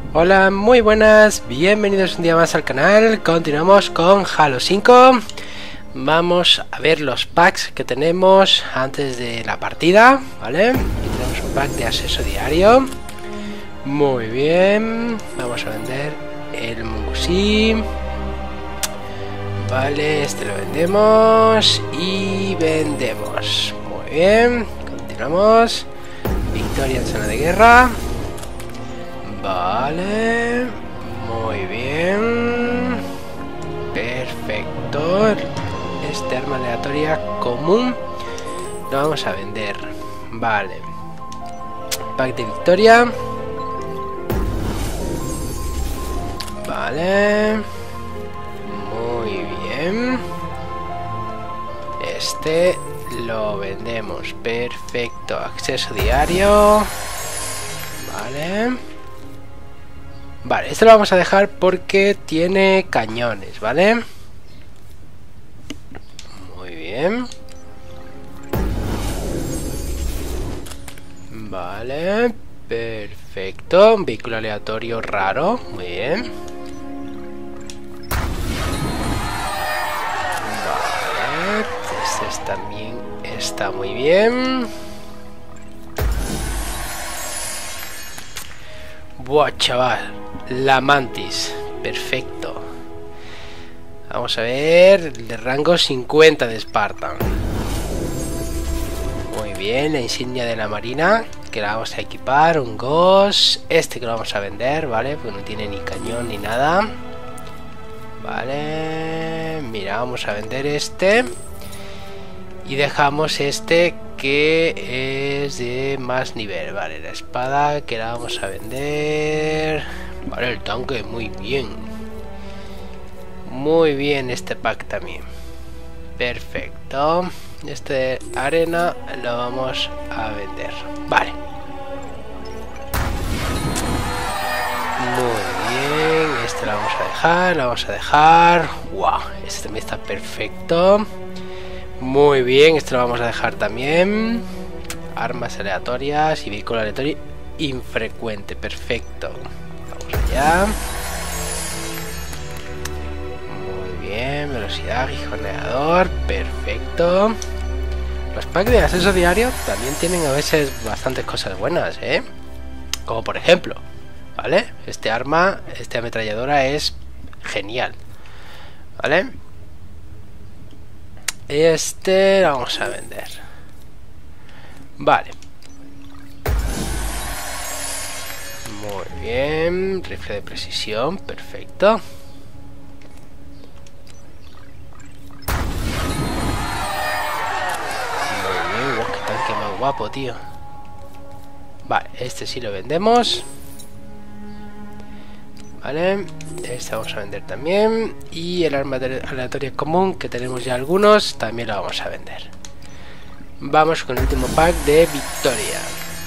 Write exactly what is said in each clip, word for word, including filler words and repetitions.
Hola, muy buenas, bienvenidos un día más al canal. Continuamos con Halo cinco. Vamos a ver los packs que tenemos antes de la partida, ¿vale? Aquí tenemos un pack de acceso diario. Muy bien, vamos a vender el Musi. Vale, este lo vendemos y vendemos. Muy bien, continuamos. Victoria en zona de guerra. Vale, muy bien, perfecto. Este arma aleatoria común lo vamos a vender. Vale, pack de victoria. Vale, muy bien. Este lo vendemos. Perfecto, acceso diario. Vale. Vale, este lo vamos a dejar porque tiene cañones, ¿vale? Muy bien. Vale, perfecto. Un vehículo aleatorio raro, muy bien. Vale, este también está muy bien. Buah, chaval. La Mantis, perfecto. Vamos a ver, de rango cincuenta de Spartan. Muy bien, la insignia de la marina, que la vamos a equipar, un Ghost. Este que lo vamos a vender, ¿vale? Porque no tiene ni cañón ni nada. Vale, mira, vamos a vender este. Y dejamos este que es de más nivel, vale, la espada que la vamos a vender. Vale, el tanque, muy bien. Muy bien este pack también. Perfecto. Este arena lo vamos a vender. Vale. Muy bien. Este lo vamos a dejar. Lo vamos a dejar. Wow, este también está perfecto. Muy bien. Este lo vamos a dejar también. Armas aleatorias y vehículo aleatorio infrecuente. Perfecto. Ya. Muy bien, velocidad, gijoneador, perfecto. Los packs de acceso diario también tienen a veces bastantes cosas buenas, ¿eh? Como por ejemplo, ¿vale? Este arma, esta ametralladora es genial, ¿vale? Este lo vamos a vender. Vale. Muy bien, rifle de precisión, perfecto. Muy bien, wow, qué tanque más guapo, tío. Vale, este sí lo vendemos. Vale, este vamos a vender también. Y el arma aleatoria común, que tenemos ya algunos, también lo vamos a vender. Vamos con el último pack de victoria.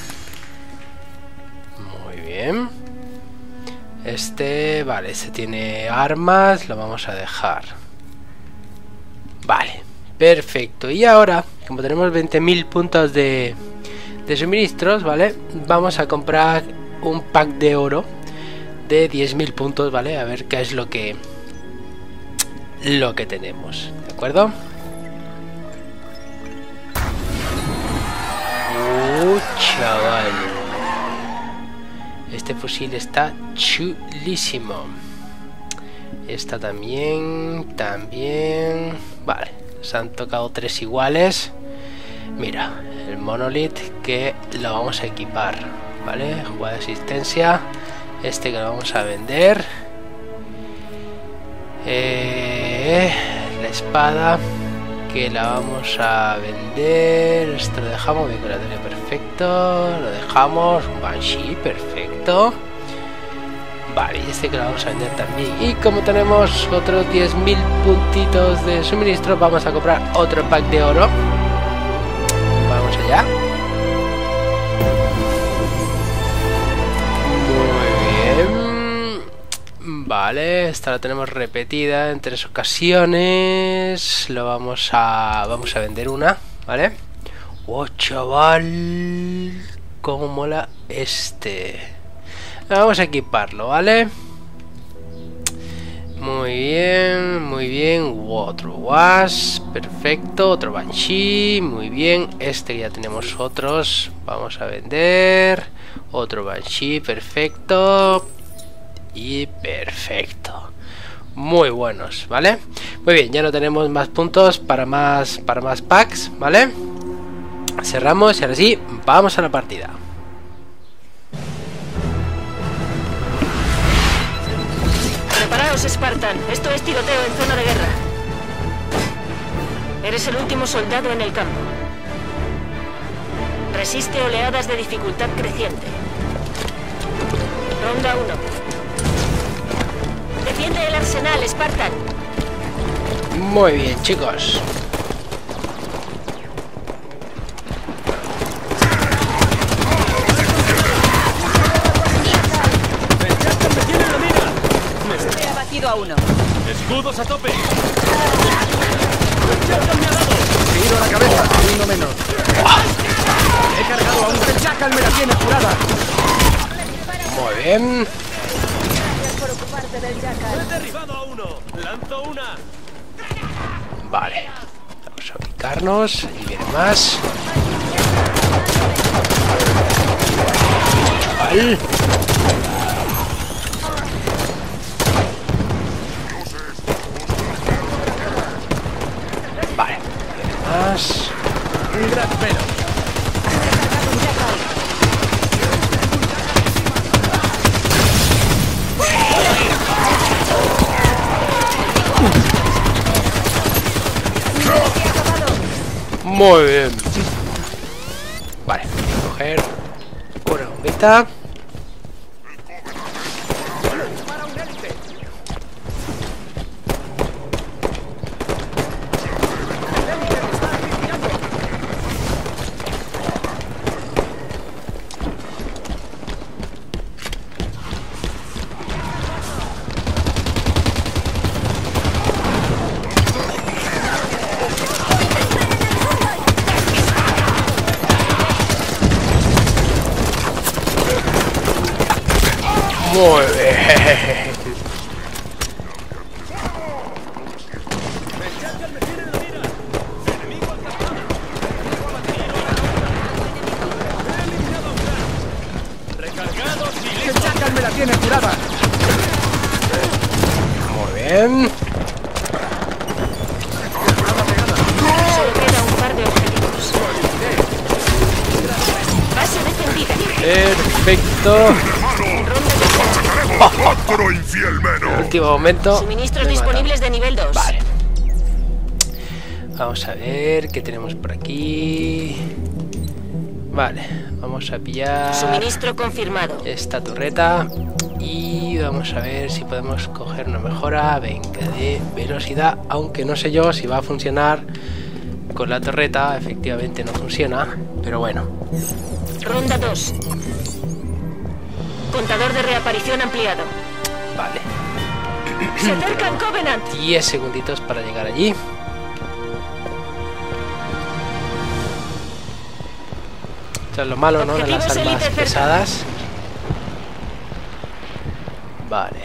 Bien. Este, vale, este tiene armas, lo vamos a dejar. Vale, perfecto. Y ahora, como tenemos veinte mil puntos de, de suministros, ¿vale? Vamos a comprar un pack de oro de diez mil puntos, ¿vale? A ver qué es lo que lo que tenemos, ¿de acuerdo? Uh, chaval. Este fusil está chulísimo. Esta también, también. Vale, se han tocado tres iguales. Mira, el Monolith que lo vamos a equipar. Vale, jugada de asistencia. Este que lo vamos a vender. Eh, la espada que la vamos a vender. Esto lo dejamos, decoratorio perfecto. Lo dejamos, un Banshee perfecto. Vale, y este que lo vamos a vender también. Y como tenemos otros diez mil puntitos de suministro, vamos a comprar otro pack de oro. Vamos allá. Muy bien. Vale, esta la tenemos repetida en tres ocasiones. Lo vamos a vamos a vender una, ¿vale? ¡Oh, chaval! ¡Cómo mola este! Vamos a equiparlo, ¿vale? Muy bien, muy bien. Otro was, perfecto. Otro Banshee, muy bien. Este ya tenemos otros. Vamos a vender. Otro Banshee, perfecto. Y perfecto. Muy buenos, ¿vale? Muy bien, ya no tenemos más puntos para más, para más packs, ¿vale? Cerramos y ahora sí, vamos a la partida. Preparaos, Spartan. Esto es tiroteo en zona de guerra. Eres el último soldado en el campo. Resiste oleadas de dificultad creciente. Ronda uno. Defiende el arsenal, Spartan. Muy bien, chicos. He abatido a uno. ¡Escudos a tope! Tiro a la cabeza, uno menos. He cargado a un Jackal, me la tiene curada. Muy bien. Gracias por ocuparte del Jackal. ¡He derribado a uno! ¡Lanzo una! Vale. Vamos a ubicarnos. Ahí viene más. Vale. Vale. Viene más. Un gran pelo. Muy bien. Vale, voy a coger una bombita. Muy bien. ¡Recargados y El Jackal me la tiene curada. Muy bien. Solo queda un par de objetivos. Base defendida. Perfecto. ¡Otro infiel menos! Último momento. Suministros Me he matado. disponibles de nivel dos. Vale. Vamos a ver qué tenemos por aquí. Vale, vamos a pillar Suministro confirmado. esta torreta y vamos a ver si podemos coger una mejora, venga, de velocidad, aunque no sé yo si va a funcionar con la torreta. Efectivamente no funciona, pero bueno. Ronda dos. Contador de reaparición ampliado. Vale, Se acercan Covenant. diez segunditos para llegar allí. Esto es lo malo, ¿no? De las Objetivos armas élite cerca. pesadas. Vale.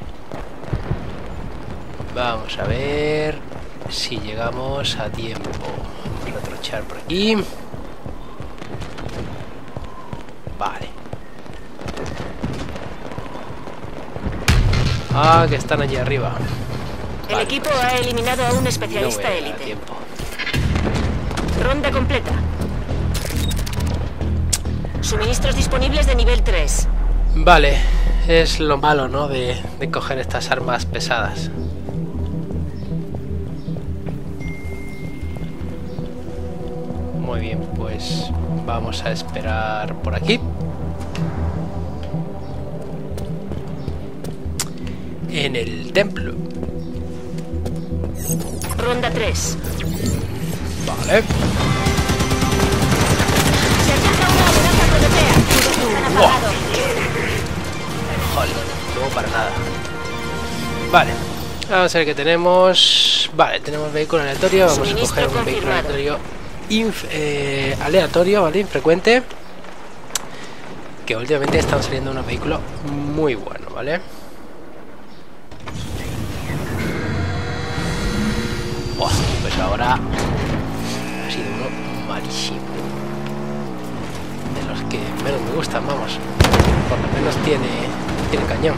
Vamos a ver si llegamos a tiempo. Vamos a trochar por aquí. Vale. Ah, que están allí arriba. El Vale, equipo ha eliminado a un no voy especialista a llegar a élite. tiempo. Ronda completa. Suministros disponibles de nivel tres. Vale, es lo malo, ¿no? De, de coger estas armas pesadas. Muy bien, pues vamos a esperar por aquí. En el templo. Ronda tres. Vale. Se acerca una amenaza europea. Están Wow. apagados. Joder, no para nada. Vale. Vamos a ver qué tenemos. Vale, tenemos vehículo aleatorio. Vamos a Suministro coger un vehículo confirmado. aleatorio, inf eh, aleatorio, ¿vale? Infrecuente. que últimamente están saliendo unos vehículos muy buenos, ¿vale? Oh, pues ahora ha sido uno malísimo. De los que menos me gustan, vamos. Por lo menos tiene, tiene cañón.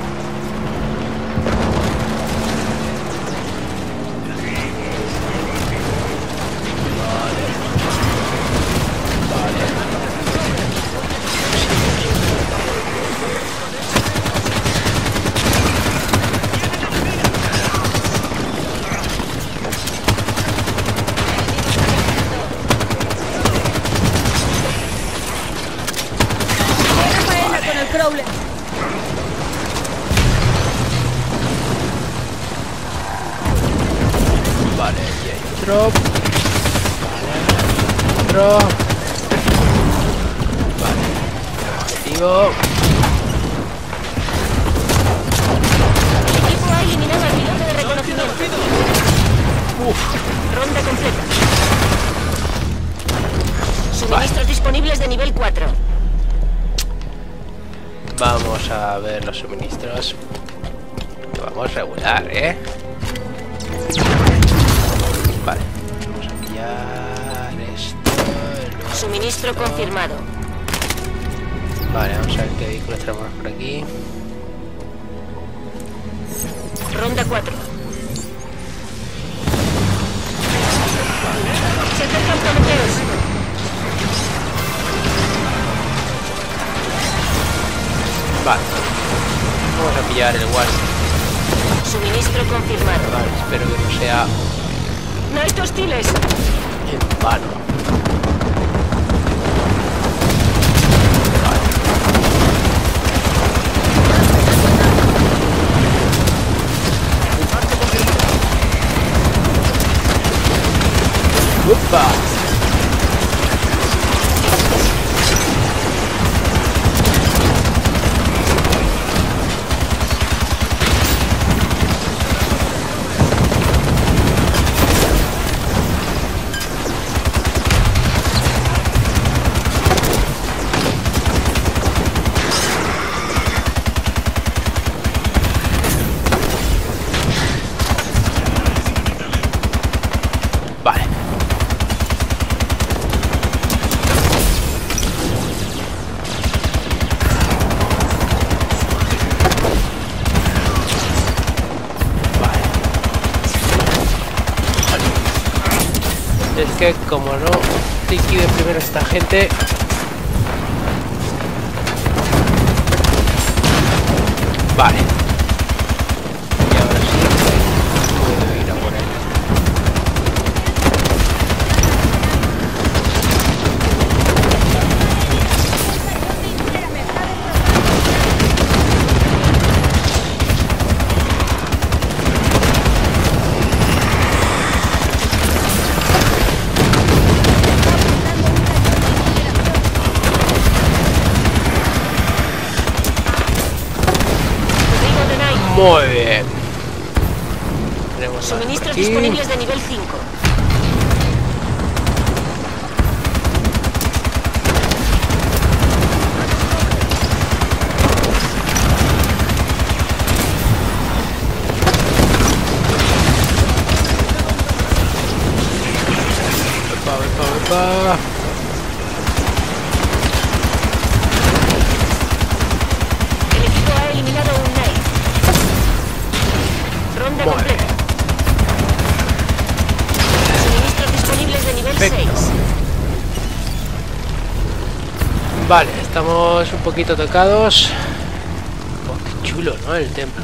Vale, y hay otro. Vale, otro. Vale, activo. El equipo ha eliminado al piloto de reconocimiento. Uf. Ronda completa. Suministros vale. disponibles de nivel cuatro. Vamos a ver los suministros. Vamos regular, ¿eh? Vale, vamos a pillar esto. Suministro esto. confirmado. Vale, vamos a ver qué vehículos tenemos por aquí. Ronda cuatro. Se acercan Prometeos. Vale, vamos a pillar el Wars. Suministro confirmado. Vale, espero que no sea Night hostiles. en vano. ¡Upa! Vale. Es que como no liquide primero esta gente. Vale. Y ahora sí puedo ir a por él. Muy bien. Tenemos Suministros disponibles de nivel cinco. Epa, epa, epa. El equipo ha eliminado un Knight. Ronda Muy completa. bien. Suministros disponibles de nivel Perfecto. seis. Vale, estamos un poquito tocados. Oh, qué chulo, ¿no? El templo.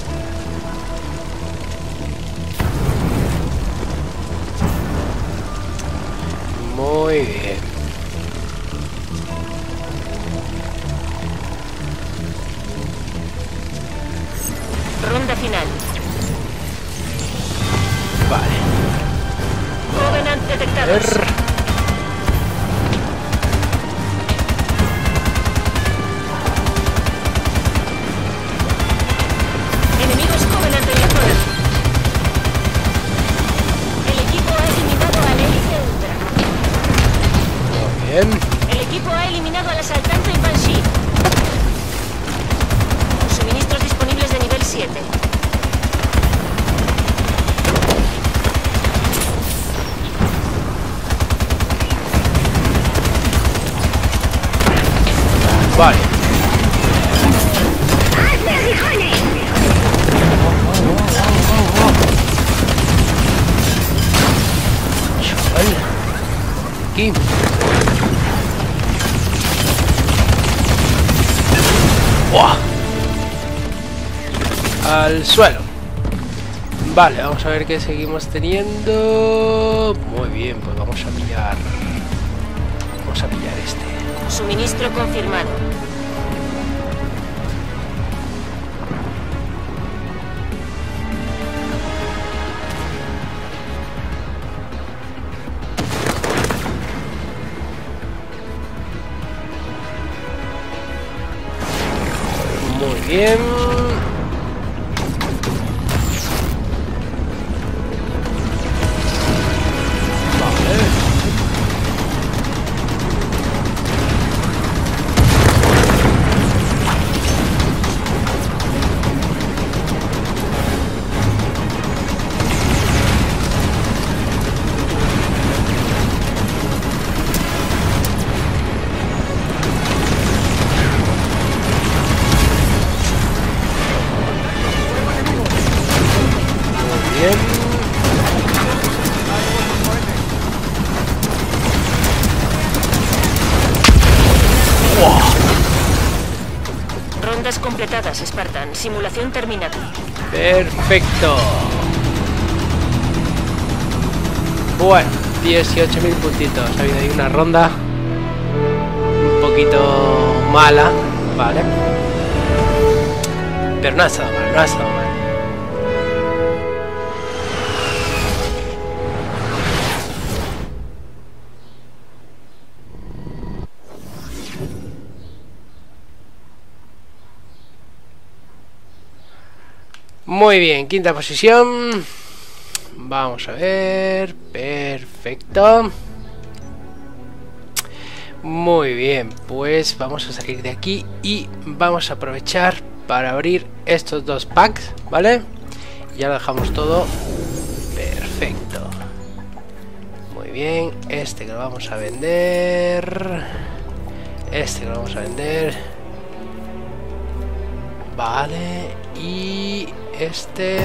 Muy bien. Ronda final. Vale. Covenant A detectados. ver. Enemigos Covenant en la zona. El equipo ha eliminado al Hélice Ultra. Muy bien. El equipo ha eliminado al asaltante y Banshee. aquí. ¡Buah! Al suelo. Vale, vamos a ver qué seguimos teniendo. Muy bien, pues vamos a pillar. Vamos a pillar este. Suministro confirmado. Muy bien. Rondas completadas, Spartan. Simulación terminada. Perfecto. Bueno, dieciocho mil puntitos. Ha habido ahí una ronda un poquito mala, vale. Pero no ha estado mal, no ha estado mal. Muy bien, quinta posición. Vamos a ver. Perfecto. Muy bien, pues vamos a salir de aquí y vamos a aprovechar para abrir estos dos packs, ¿vale? Ya lo dejamos todo perfecto. Muy bien, este que lo vamos a vender. Este que lo vamos a vender. Vale, y este.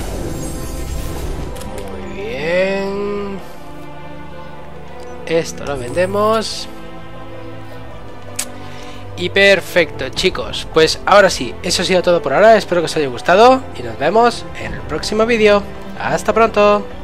Muy bien. Esto lo vendemos. Y perfecto, chicos. Pues ahora sí, eso ha sido todo por ahora. Espero que os haya gustado y nos vemos en el próximo vídeo. Hasta pronto.